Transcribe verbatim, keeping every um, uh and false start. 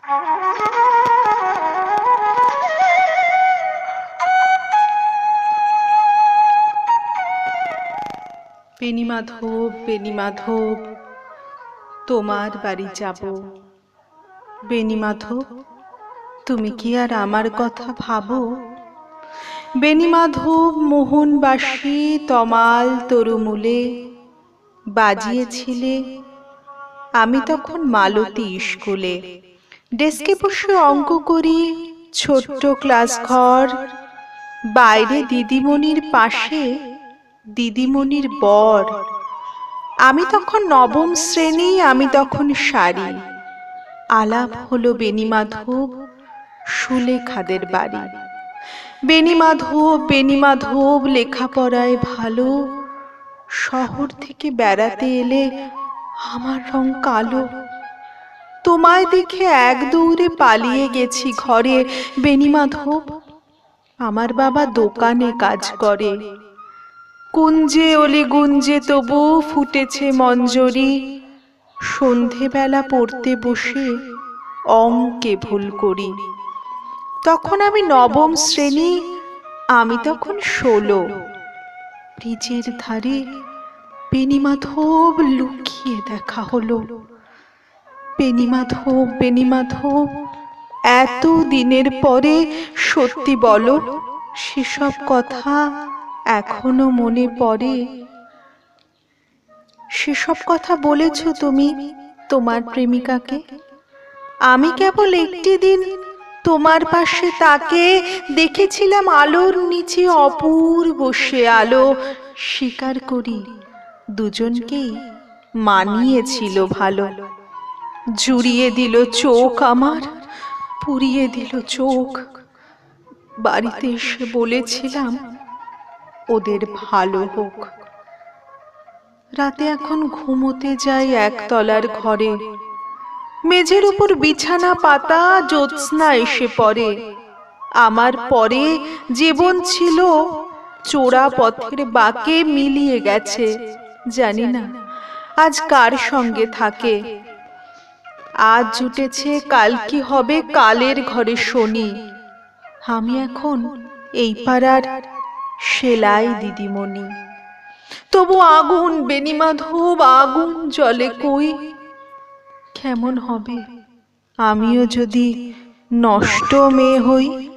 বেণীমাধব, বেণীমাধব, তোমার বাড়ি যাব। বেণীমাধব, তুমি কি আর আমার কথা ভাবো? বেণীমাধব মোহনবাসী তমাল তরুমূলে বাজিয়েছিলে, আমি তখন মালতী স্কুলে ডেস্কে বসে অঙ্ক করি, ছোট্ট ক্লাস ঘর, বাইরে দিদিমণির পাশে দিদিমণির বর। আমি তখন নবম শ্রেণী, আমি তখন সারি। আলাপ হলো বেণীমাধব সুলেখাদের বাড়ি। বেণীমাধব, বেণীমাধব, লেখাপড়ায় ভালো, শহর থেকে বেড়াতে এলে আমার রং কালো। তোমায় দেখে এক দৌড়ে পালিয়ে গেছি ঘরে। বেণীমাধব, আমার বাবা দোকানে কাজ করে। কুঞ্জে অলি গুঞ্জে তবু ফুটেছে মঞ্জরি, সন্ধেবেলা পড়তে বসে অঙ্কে ভুল করি। তখন আমি নবম শ্রেণী, আমি তখন ষোলো। ব্রিজের ধারে বেণীমাধব লুকিয়ে দেখা হলো। বেণীমাধব, বেণীমাধব, এত দিনের পরে সত্যি বলো, সেসব কথা এখনো মনে পড়ে? সেসব কথা বলেছ তুমি তোমার প্রেমিকাকে? আমি কেবল একটি দিন তোমার পাশে তাকে দেখেছিলাম, আলোর নিচে অপূর্ব সে আলো। স্বীকার করি দুজনকেই মানিয়েছিল ভালো। জুড়িয়ে দিল চোখ আমার, পুড়িয়ে দিল চোখ। বাড়িতে এসে বলেছিলাম ওদের ভালো হোক। রাতে এখন ঘুমোতে যাই একতলার ঘরে, মেঝের উপর বিছানা পাতা, জ্যোৎস্না এসে পড়ে। আমার পরে জীবন ছিল চোরা পথের বাঁকে মিলিয়ে গেছে, জানি না আজ কার সঙ্গে থাকে। আজ জুটেছে কাল কি হবে, কালের ঘরে শনি। আমি এখন এই পাড়ার সেলাই দিদিমণি। তবু আগুন বেণীমাধব, আগুন জ্বলে কই। কেমন হবে আমিও যদি নষ্ট মেয়ে হই?